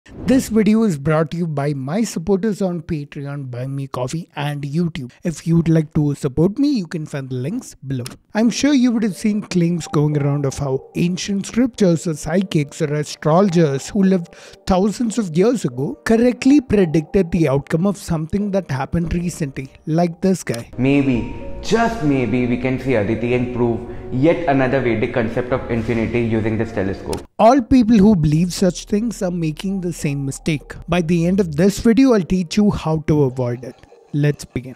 This video is brought to you by my supporters on Patreon, Buy Me Coffee and YouTube. If you'd like to support me, you can find the links below. I'm sure you would have seen claims going around of how ancient scriptures or psychics or astrologers who lived thousands of years ago correctly predicted the outcome of something that happened recently, like this guy. Maybe, just maybe, we can see Aditi and prove yet another Vedic concept of infinity using this telescope. All people who believe such things are making the same mistake. By the end of this video, I'll teach you how to avoid it. Let's begin.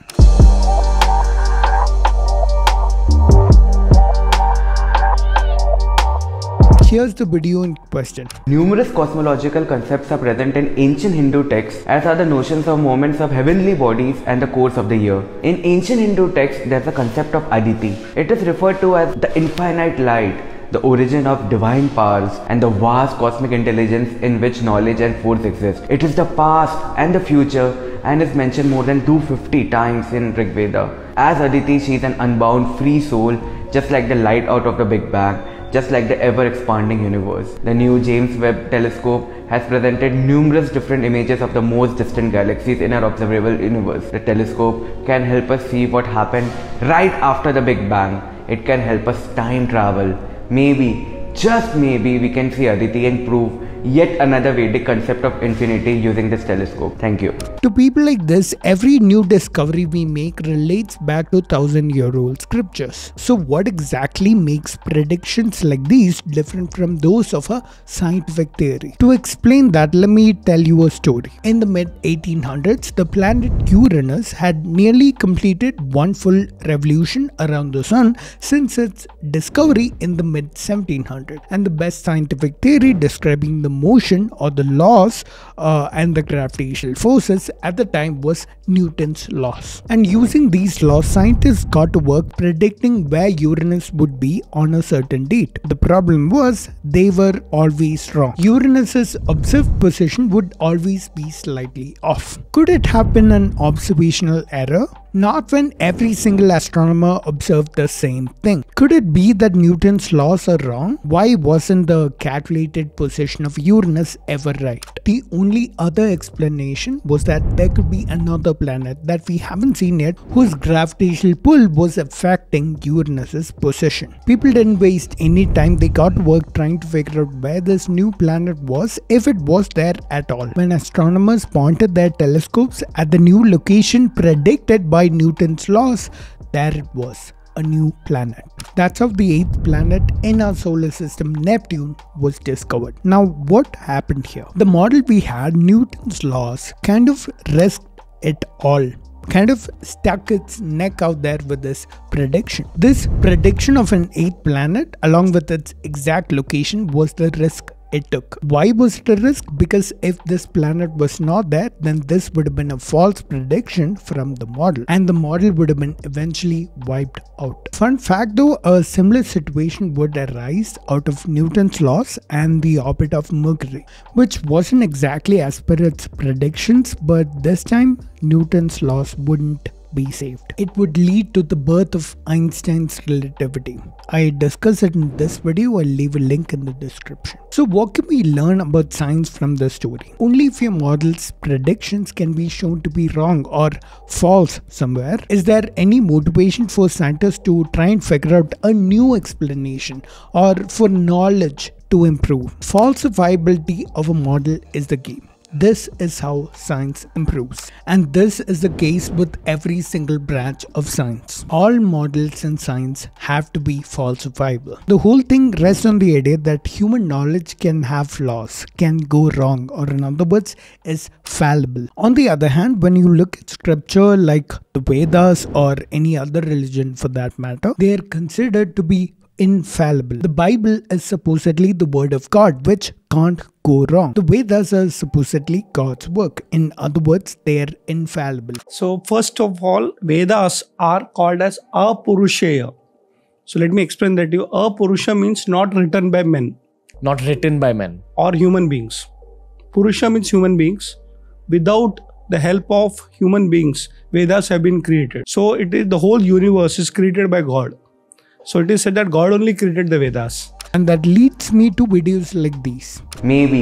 Here's the video in question. Numerous cosmological concepts are present in ancient Hindu texts, as are the notions of moments of heavenly bodies and the course of the year. In ancient Hindu texts, there's a concept of Aditi. It is referred to as the infinite light, the origin of divine powers, and the vast cosmic intelligence in which knowledge and force exist. It is the past and the future and is mentioned more than 250 times in Rig Veda. As Aditi, she is an unbound free soul, just like the light out of the Big Bang, just like the ever-expanding universe. The new James Webb telescope has presented numerous different images of the most distant galaxies in our observable universe. The telescope can help us see what happened right after the Big Bang. It can help us time travel. Maybe, just maybe, we can see Aditi and prove yet another Vedic concept of infinity using this telescope. Thank you. To people like this, every new discovery we make relates back to 1,000-year-old scriptures. So what exactly makes predictions like these different from those of a scientific theory? To explain that, let me tell you a story. In the mid-1800s, the planet Uranus had nearly completed one full revolution around the sun since its discovery in the mid-1700s. And the best scientific theory describing the motion or the laws and the gravitational forces at the time was Newton's laws. And using these laws, scientists got to work predicting where Uranus would be on a certain date. The problem was they were always wrong. Uranus's observed position would always be slightly off. Could it have been an observational error? Not when every single astronomer observed the same thing. Could it be that Newton's laws are wrong? Why wasn't the calculated position of Uranus ever right? The only other explanation was that there could be another planet that we haven't seen yet whose gravitational pull was affecting Uranus's position. People didn't waste any time. They got to work trying to figure out where this new planet was, if it was there at all. When astronomers pointed their telescopes at the new location predicted by Newton's laws, there it was, a new planet. That's how the 8th planet in our solar system, Neptune, was discovered. Now, what happened here? The model we had, Newton's laws, kind of risked it all. Kind of stuck its neck out there with this prediction. This prediction of an 8th planet, along with its exact location, was the risk it took. Why was it a risk? Because if this planet was not there, then this would have been a false prediction from the model, and the model would have been eventually wiped out. Fun fact though, a similar situation would arise out of Newton's laws and the orbit of Mercury, which wasn't exactly as per its predictions, but this time Newton's laws wouldn't be saved. It would lead to the birth of Einstein's relativity. I discuss it in this video. I'll leave a link in the description. So what can we learn about science from this story? Only if your model's predictions can be shown to be wrong or false somewhere. Is there any motivation for scientists to try and figure out a new explanation or for knowledge to improve? Falsifiability of a model is the key. This is how science improves. And this is the case with every single branch of science. All models in science have to be falsifiable. The whole thing rests on the idea that human knowledge can have flaws, can go wrong, or in other words, is fallible. On the other hand, when you look at scripture like the Vedas or any other religion for that matter, they are considered to be infallible. The Bible is supposedly the word of God, which can't go wrong. The Vedas are supposedly God's work. In other words, they are infallible. So first of all, Vedas are called as Apurusheya. So let me explain that to you. Apurusha means not written by men. Not written by men. Or human beings. Purusha means human beings. Without the help of human beings, Vedas have been created. So it is the whole universe is created by God. So it is said that God only created the Vedas. And that leads me to videos like these. Maybe,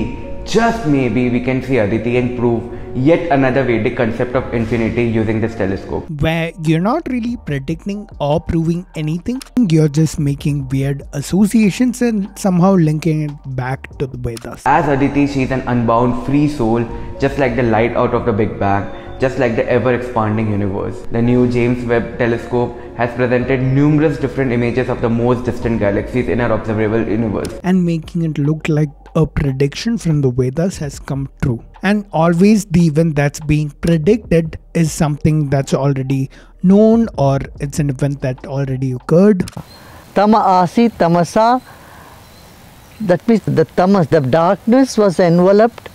just maybe, we can see Aditi and prove yet another Vedic concept of infinity using this telescope. Where you're not really predicting or proving anything, you're just making weird associations and somehow linking it back to the Vedas. As Aditi, she's an unbound free soul, just like the light out of the Big Bang, just like the ever-expanding universe. The new James Webb telescope has presented numerous different images of the most distant galaxies in our observable universe. And making it look like a prediction from the Vedas has come true. And always the event that's being predicted is something that's already known, or it's an event that already occurred. Tama asi tamasa, that means the tamas, the darkness was enveloped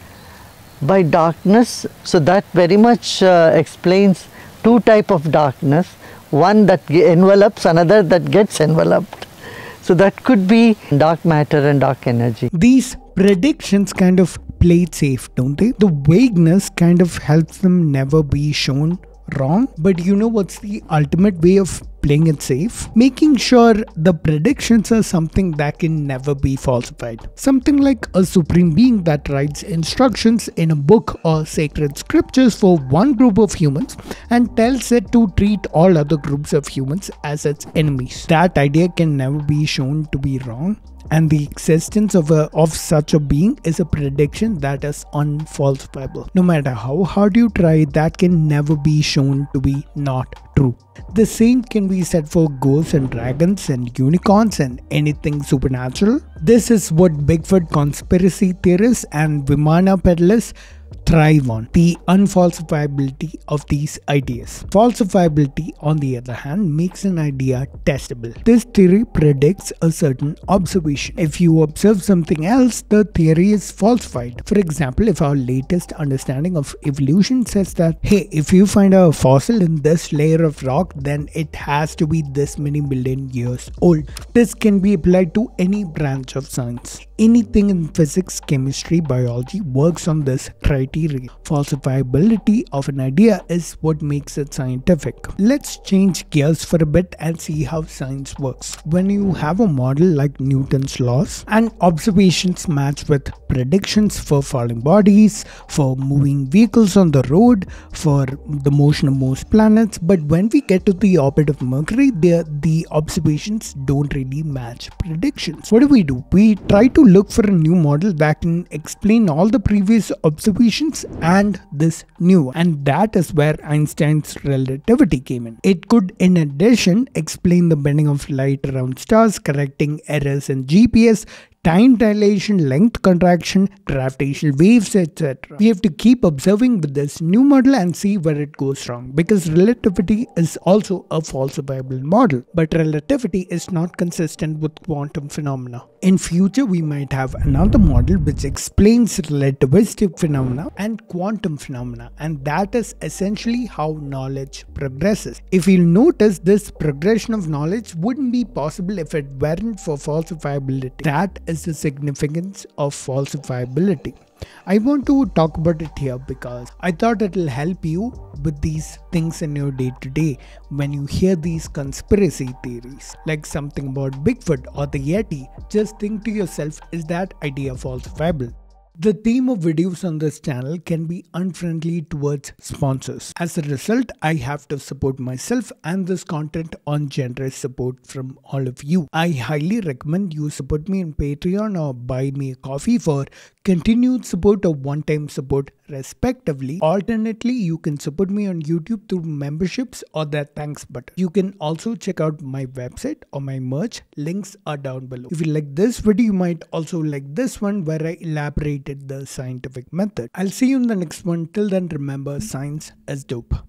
by darkness. So that very much explains two types of darkness. One that envelops, another that gets enveloped. So that could be dark matter and dark energy. These predictions kind of play it safe, don't they? The vagueness kind of helps them never be shown wrong. But you know what's the ultimate way of playing it safe? Making sure the predictions are something that can never be falsified. Something like a supreme being that writes instructions in a book or sacred scriptures for one group of humans and tells it to treat all other groups of humans as its enemies. That idea can never be shown to be wrong. And the existence of such a being is a prediction that is unfalsifiable. No matter how hard you try, that can never be shown to be not true. The same can be said for ghosts and dragons and unicorns and anything supernatural. This is what Bigfoot conspiracy theorists and Vimana peddlers thrive on, the unfalsifiability of these ideas. Falsifiability, on the other hand, makes an idea testable. This theory predicts a certain observation. If you observe something else, the theory is falsified. For example, if our latest understanding of evolution says that, hey, if you find a fossil in this layer of rock, then it has to be this many million years old. This can be applied to any branch of science. Anything in physics, chemistry, biology works on this criteria. Falsifiability of an idea is what makes it scientific. Let's change gears for a bit and see how science works. When you have a model like Newton's laws and observations match with predictions for falling bodies, for moving vehicles on the road, for the motion of most planets, but when we get to the orbit of Mercury, the observations don't really match predictions. What do? We try to look for a new model that can explain all the previous observations and this new, and that is where Einstein's relativity came in. It could in addition explain the bending of light around stars, correcting errors in GPS, time dilation, length contraction, gravitational waves, etc. We have to keep observing with this new model and see where it goes wrong, because relativity is also a falsifiable model, but relativity is not consistent with quantum phenomena. In future, we might have another model which explains relativistic phenomena and quantum phenomena, and that is essentially how knowledge progresses. If you'll notice, this progression of knowledge wouldn't be possible if it weren't for falsifiability. That is the significance of falsifiability. I want to talk about it here because I thought it will help you with these things in your day-to-day when you hear these conspiracy theories, like something about Bigfoot or the Yeti. Just think to yourself, is that idea falsifiable? The theme of videos on this channel can be unfriendly towards sponsors. As a result, I have to support myself and this content on generous support from all of you. I highly recommend you support me on Patreon or buy me a coffee for continued support or one-time support respectively. Alternately, you can support me on YouTube through memberships or that thanks button. You can also check out my website or my merch. Links are down below. If you like this video, you might also like this one where I elaborated the scientific method. I'll see you in the next one. Till then, remember, science is dope.